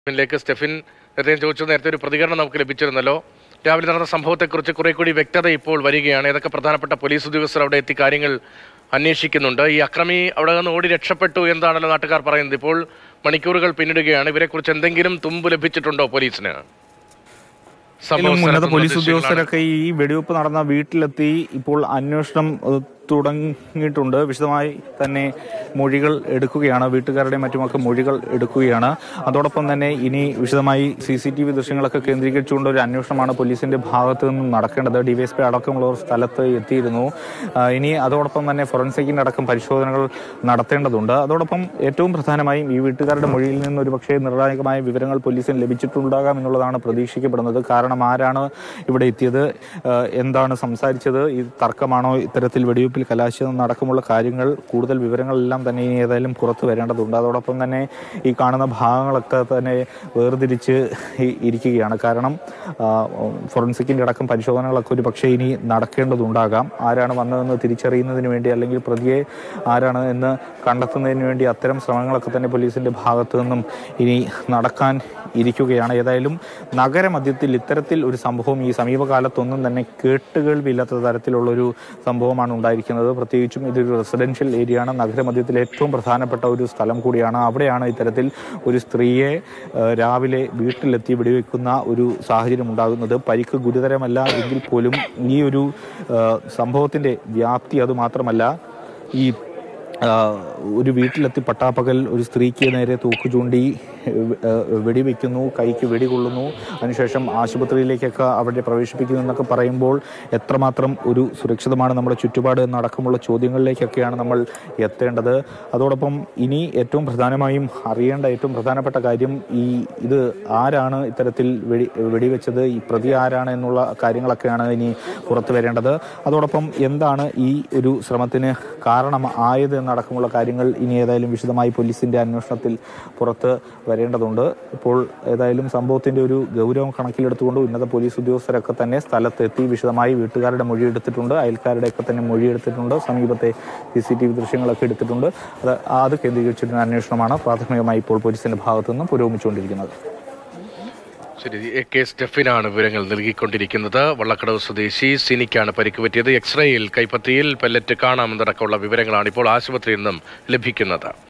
ിലേക്ക് സ്റ്റെഫിൻ നേരത്തെ ഒരു പ്രതികരണം നമുക്ക് ലഭിച്ചിരുന്നല്ലോ. രാവിലെ നടന്ന സംഭവത്തെക്കുറിച്ച് കുറെ കൂടി വ്യക്തത ഇപ്പോൾ വരികയാണ്. ഏതൊക്കെ പ്രധാനപ്പെട്ട പോലീസ് ഉദ്യോഗസ്ഥർ അവിടെ എത്തി കാര്യങ്ങൾ അന്വേഷിക്കുന്നുണ്ട്. ഈ അക്രമി അവിടെ നിന്ന് ഓടി രക്ഷപ്പെട്ടു എന്താണല്ലോ നാട്ടുകാർ പറയുന്നത്. ഇപ്പോൾ മണിക്കൂറുകൾ പിന്നിടുകയാണ്. ഇവരെക്കുറിച്ച് എന്തെങ്കിലും തുമ്പ് ലഭിച്ചിട്ടുണ്ടോ പോലീസിന്? ഉന്നത പോലീസ് ഉദ്യോഗസ്ഥരൊക്കെ ഈ വെടിവെപ്പ് നടന്ന വീട്ടിലെത്തി ഇപ്പോൾ അന്വേഷണം തുടങ്ങിയിട്ടുണ്ട്. വിശദമായി തന്നെ മൊഴികൾ എടുക്കുകയാണ്, വീട്ടുകാരുടെയും മറ്റുമൊക്കെ മൊഴികൾ എടുക്കുകയാണ്. അതോടൊപ്പം തന്നെ ഇനി വിശദമായി CCTV ദൃശ്യങ്ങളൊക്കെ കേന്ദ്രീകരിച്ചുകൊണ്ട് ഒരു അന്വേഷണമാണ് പോലീസിന്റെ ഭാഗത്തു നിന്നും നടക്കേണ്ടത്. DYSP അടക്കമുള്ളവർ സ്ഥലത്ത് എത്തിയിരുന്നു. ഇനി അതോടൊപ്പം തന്നെ ഫോറൻസിക്കിന്റെ അടക്കം പരിശോധനകൾ നടത്തേണ്ടതുണ്ട്. അതോടൊപ്പം ഏറ്റവും പ്രധാനമായും ഈ വീട്ടുകാരുടെ മൊഴിയിൽ നിന്ന് ഒരുപക്ഷെ നിർണായകമായ വിവരങ്ങൾ പോലീസിന് ലഭിച്ചിട്ടുണ്ടാകാം എന്നുള്ളതാണ് പ്രതീക്ഷിക്കപ്പെടുന്നത്. കാരണം ആരാണ് ഇവിടെ എത്തിയത്, എന്താണ് സംസാരിച്ചത്, ഈ തർക്കമാണോ ഇത്തരത്തിൽ വെടിവെപ്പിൽ കലാശിച്ചതടക്കമുള്ള കാര്യങ്ങൾ, കൂടുതൽ വിവരങ്ങളെല്ലാം തന്നെ ഇനി ഏതായാലും പുറത്തു വരേണ്ടതുണ്ട്. അതോടൊപ്പം തന്നെ ഈ കാണുന്ന ഭാഗങ്ങളൊക്കെ തന്നെ വേർതിരിച്ച് ഇരിക്കുകയാണ്. കാരണം ഫോറൻസിക്കിന്റെ അടക്കം പരിശോധനകളൊക്കെ ഒരു പക്ഷേ ഇനി നടക്കേണ്ടതുണ്ടാകാം. ആരാണ് വന്നതെന്ന് തിരിച്ചറിയുന്നതിന് വേണ്ടി, അല്ലെങ്കിൽ പ്രതിയെ ആരാണ് എന്ന് കണ്ടെത്തുന്നതിന് വേണ്ടി അത്തരം ശ്രമങ്ങളൊക്കെ തന്നെ പോലീസിന്റെ ഭാഗത്തു നിന്നും ഇനി നടക്കാൻ ഇരിക്കുകയാണ്. ഏതായാലും നഗരമധ്യത്തിൽ ഇത്തരത്തിൽ ഒരു സംഭവം ഈ സമീപകാലത്തൊന്നും തന്നെ കേട്ടുകേൾവില്ലാത്ത തരത്തിലുള്ളൊരു സംഭവമാണ് ഉണ്ടായിരിക്കുന്നത്. പ്രത്യേകിച്ചും ഇതൊരു റെസിഡൻഷ്യൽ ഏരിയയാണ്, നഗരമധ്യത്തിലെ ഏറ്റവും പ്രധാനപ്പെട്ട ഒരു സ്ഥലം കൂടിയാണ്. അവിടെയാണ് ഇത്തരത്തിൽ ഒരു സ്ത്രീയെ രാവിലെ വീട്ടിലെത്തി വെടിവെക്കുന്ന ഒരു സാഹചര്യം ഉണ്ടാകുന്നത്. പരിക്ക് ഗുരുതരമല്ല എങ്കിൽ പോലും ഈ ഒരു സംഭവത്തിന്റെ വ്യാപ്തി, അതുമാത്രമല്ല ഈ ഒരു വീട്ടിലെത്തി പട്ടാപ്പകൽ ഒരു സ്ത്രീക്ക് നേരെ തൂക്ക് ചൂണ്ടി വെടിവെക്കുന്നു, കൈക്ക് വെടികൊള്ളുന്നു, അതിനുശേഷം ആശുപത്രിയിലേക്കൊക്കെ അവിടെ പ്രവേശിപ്പിക്കുന്നു എന്നൊക്കെ പറയുമ്പോൾ എത്രമാത്രം ഒരു സുരക്ഷിതമാണ് നമ്മുടെ ചുറ്റുപാട് എന്നടക്കമുള്ള ചോദ്യങ്ങളിലേക്കൊക്കെയാണ് നമ്മൾ എത്തേണ്ടത്. അതോടൊപ്പം ഇനി ഏറ്റവും പ്രധാനമായും അറിയേണ്ട ഏറ്റവും പ്രധാനപ്പെട്ട കാര്യം ഇത് ആരാണ് ഇത്തരത്തിൽ വെടിവെച്ചത്, ഈ പ്രതി ആരാണ് എന്നുള്ള കാര്യങ്ങളൊക്കെയാണ് ഇനി പുറത്തു വരേണ്ടത്. അതോടൊപ്പം എന്താണ് ഈ ഒരു ശ്രമത്തിന് കാരണമായത് എന്നടക്കമുള്ള കാര്യങ്ങൾ ഇനി ഏതായാലും വിശദമായി പോലീസിന്റെ അന്വേഷണത്തിൽ പുറത്ത് വരേണ്ടതുണ്ട്. ഇപ്പോൾ ഏതായാലും സംഭവത്തിന്റെ ഒരു ഗൗരവം കണക്കിലെടുത്തുകൊണ്ട് ഉന്നത പോലീസ് ഉദ്യോഗസ്ഥരൊക്കെ തന്നെ സ്ഥലത്തെത്തി വിശദമായി വീട്ടുകാരുടെ മൊഴിയെടുത്തിട്ടുണ്ട്, അയൽക്കാരുടെയൊക്കെ തന്നെ മൊഴിയെടുത്തിട്ടുണ്ട്, സമീപത്തെ CCTV ദൃശ്യങ്ങളൊക്കെ എടുത്തിട്ടുണ്ട്. അത് കേന്ദ്രീകരിച്ചിരുന്ന അന്വേഷണമാണ് പ്രാഥമികമായി ഇപ്പോൾ പോലീസിന്റെ ഭാഗത്തു നിന്നും പുരോഗമിച്ചുകൊണ്ടിരിക്കുന്നത്. ശരി, AK സ്റ്റെഫിനാണ് വിവരങ്ങൾ നൽകിക്കൊണ്ടിരിക്കുന്നത്. വള്ളക്കടവ് സ്വദേശി സിനിക്കാണ് പരിക്ക് പറ്റിയത്. എക്സ്റേയിൽ കൈപ്പത്തിയിൽ പെല്ലറ്റ് കാണാമെന്നടക്കമുള്ള വിവരങ്ങളാണ് ഇപ്പോൾ ആശുപത്രിയിൽ നിന്നും ലഭിക്കുന്നത്.